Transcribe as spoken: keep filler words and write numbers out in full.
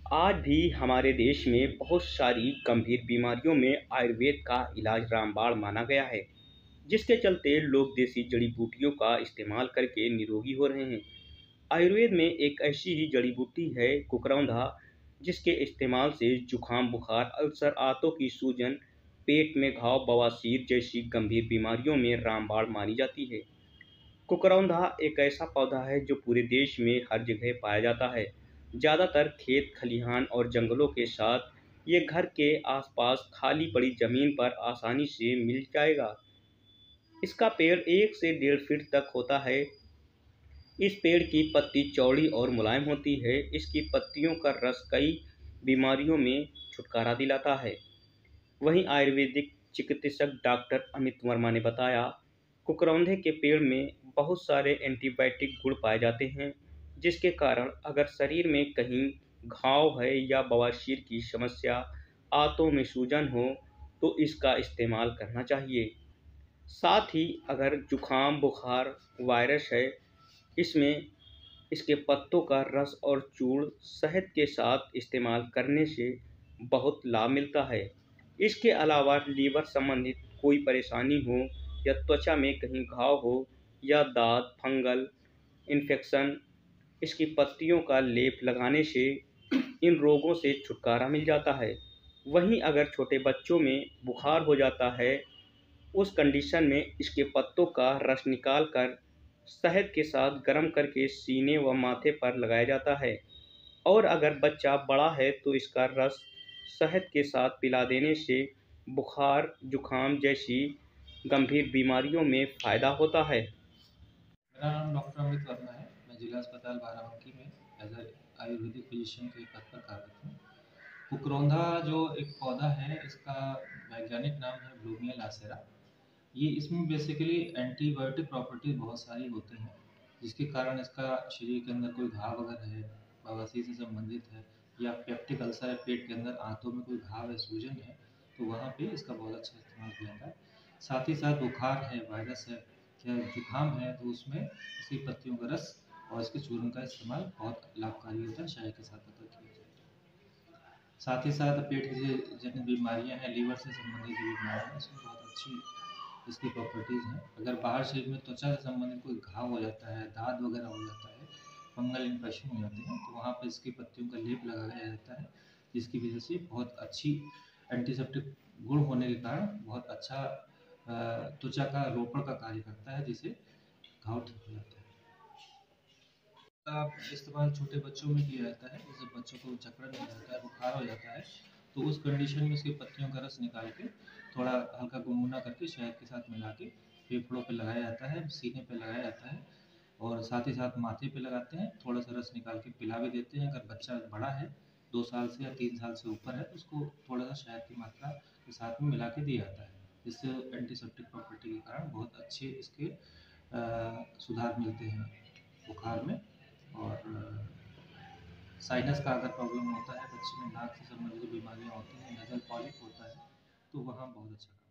आज भी हमारे देश में बहुत सारी गंभीर बीमारियों में आयुर्वेद का इलाज रामबाण माना गया है, जिसके चलते लोग देसी जड़ी-बूटियों का इस्तेमाल करके निरोगी हो रहे हैं। आयुर्वेद में एक ऐसी ही जड़ी-बूटी है कुकरौंधा, जिसके इस्तेमाल से जुकाम, बुखार, अल्सर, आंतों की सूजन, पेट में घाव, बवासीर जैसी गंभीर बीमारियों में रामबाण मानी जाती है। कुकरौंधा एक ऐसा पौधा है जो पूरे देश में हर जगह पाया जाता है। ज़्यादातर खेत, खलिहान और जंगलों के साथ ये घर के आसपास खाली पड़ी जमीन पर आसानी से मिल जाएगा। इसका पेड़ एक से डेढ़ फीट तक होता है। इस पेड़ की पत्ती चौड़ी और मुलायम होती है। इसकी पत्तियों का रस कई बीमारियों में छुटकारा दिलाता है। वहीं आयुर्वेदिक चिकित्सक डॉक्टर अमित वर्मा ने बताया, कुकरौंधे के पेड़ में बहुत सारे एंटीबायोटिक गुण पाए जाते हैं, जिसके कारण अगर शरीर में कहीं घाव है या बवासीर की समस्या, आंतों में सूजन हो, तो इसका इस्तेमाल करना चाहिए। साथ ही अगर जुकाम, बुखार, वायरस है, इसमें इसके पत्तों का रस और चूर्ण शहद के साथ इस्तेमाल करने से बहुत लाभ मिलता है। इसके अलावा लीवर संबंधित कोई परेशानी हो या त्वचा में कहीं घाव हो या दाद, फंगल इन्फेक्शन, इसकी पत्तियों का लेप लगाने से इन रोगों से छुटकारा मिल जाता है। वहीं अगर छोटे बच्चों में बुखार हो जाता है, उस कंडीशन में इसके पत्तों का रस निकाल कर शहद के साथ गर्म करके सीने व माथे पर लगाया जाता है। और अगर बच्चा बड़ा है तो इसका रस शहद के साथ पिला देने से बुखार, जुकाम जैसी गंभीर बीमारियों में फ़ायदा होता है। मेरा नाम डॉक्टर अमित वर्मा है। मैं जिला अस्पताल बाराबंकी में एज ए आयुर्वेदिक फिजिशियन के पद पर कार्यरत हूँ। कुकरौंधा जो एक पौधा है, इसका वैज्ञानिक नाम है ब्लूमिया लासेरा। ये इसमें बेसिकली एंटीबायोटिक प्रॉपर्टीज बहुत सारी होती हैं, जिसके कारण इसका शरीर के अंदर कोई घाव अगर है, बवासीर से संबंधित है, या पेप्टिक अल्सर है, पेट के अंदर आंतों में कोई घाव है, सूजन है, तो वहाँ पे इसका बहुत अच्छा इस्तेमाल किया जाता है। साथ ही साथ बुखार है, वायरस है या जुकाम है, तो उसमें इसकी पत्तियों का रस और इसके चूर्ण का इस्तेमाल बहुत लाभकारी होता है, चाय के साथ अगर किया जाए तो। साथ ही साथ पेट की जो जितनी बीमारियां हैं, लीवर से संबंधित जो बीमारियां हैं, इसमें बहुत अच्छी इसकी प्रॉपर्टीज़ हैं। अगर बाहर शरीर में त्वचा से संबंधित कोई घाव हो जाता है, दाद वगैरह हो जाता है, फंगल इन्फेक्शन हो जाते हैं, तो वहाँ पे इसकी पत्तियों का लेप लगाया जाता है, जिसकी वजह से बहुत अच्छी एंटीसेप्टिक गुण होने के कारण बहुत अच्छा अ, त्वचा का रोपण का कार्य करता है, जिससे घाव ठीक हो जाता है। का इस्तेमाल छोटे बच्चों में किया जाता है। जैसे बच्चों को जकड़न हो जाता है, बुखार हो जाता है, तो उस कंडीशन में इसकी पत्तियों का रस निकाल के थोड़ा हल्का गुनगुना करके शहद के साथ मिला के फेफड़ों पे लगाया जाता है, सीने पे लगाया जाता है, और साथ ही साथ माथे पे लगाते हैं। थोड़ा सा रस निकाल के पिला भी देते हैं। अगर बच्चा बड़ा है, दो साल से या तीन साल से ऊपर है, तो उसको थोड़ा सा शहद की मात्रा के साथ में मिला के दिया जाता है, जिससे एंटीसेप्टिक प्रॉपर्टी के कारण बहुत अच्छे इसके अ, सुधार मिलते हैं बुखार में। और साइनस का अगर प्रॉब्लम होता है, बच्चे में नाक से संबंधित जो बीमारियाँ होती हैं, नेज़ल पॉलिप होता है, तो वहाँ बहुत अच्छा काम